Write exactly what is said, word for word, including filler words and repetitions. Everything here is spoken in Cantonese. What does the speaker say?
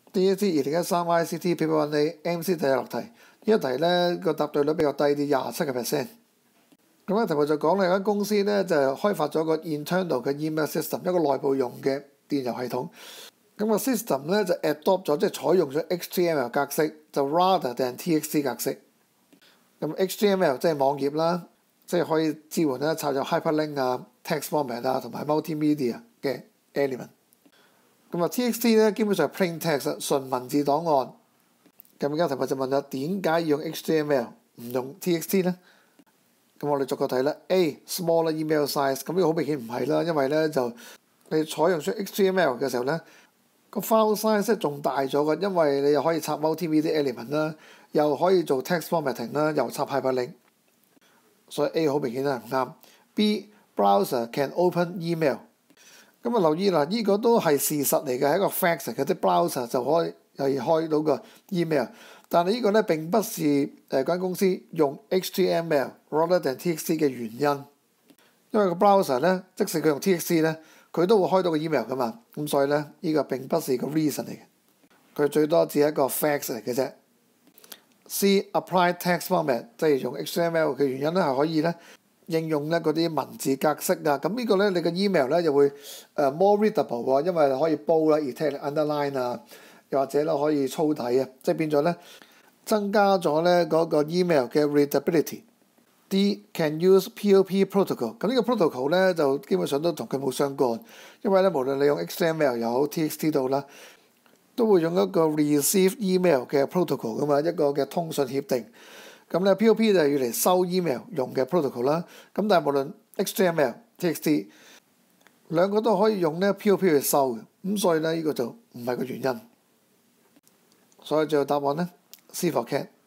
D S E 二零一三 I C T Paper one A M C 第六題，呢一題咧個答對率比較低啲，廿七個 percent。咁咧題目就講咧，有間公司咧就開發咗個 internal 嘅 email system， 一個內部用嘅電郵系統。咁個 system 咧就 adopt 咗，即係採用咗 H T M L 格式，就 rather than T X T 格式。咁 H T M L 即係網頁啦，即係可以支援咧插入 hyperlink 啊、text format 啊同埋 multimedia 嘅 element。咁啊 T X T 咧基本上係 plain text 純文字檔案。咁而家題目就問啦，點解要用 H T M L 唔用 T X T 咧？咁我哋逐個睇啦。A smaller email size， 咁呢個好明顯唔係啦，因為咧就你採用出 H T M L 嘅時候咧，個 file size 仲大咗嘅，因為你又可以插 multimedia element 啦，又可以做 text formatting 啦，又插 hyperlink， 所以 A 好明顯係唔啱。B browser can open email， 咁啊留意啦，呢個都係事實嚟嘅，係一個 fact 嚟嘅，啲 browser 就可以可以開到個 email， 但係呢個咧並不是誒嗰間公司用 H T M L rather than T X T 嘅原因，因為個 browser 咧，即使佢用 T X T 咧，佢都會開到個 email 噶嘛，咁所以咧呢個並不是個 reason 嚟嘅，佢最多只係一個 fact 嚟嘅啫。C apply text format， 即係用 H T M L 嘅原因咧係可以咧應用咧嗰啲文字格式啊，咁呢個咧你個 email 咧就會誒 more readable 喎，因為可以 bold 啦、italic、underline 啊，又或者咧可以粗體啊，即係變咗咧增加咗咧嗰個 email 嘅 readability。D can use P O P protocol， 咁呢個 protocol 咧就基本上都同佢冇相干，因為咧無論你用 H T M L 又好 T X T 度啦，都會用一個 receive email 嘅 protocol 噶嘛，一個嘅通訊協定。咁咧 P O P 就係要嚟收 email 用嘅 protocol 啦。咁但係無論 H T M L、T X T 兩個都可以用咧 P O P 去收嘅，咁所以咧呢個就唔係個原因。所以最後答案咧 C for cat。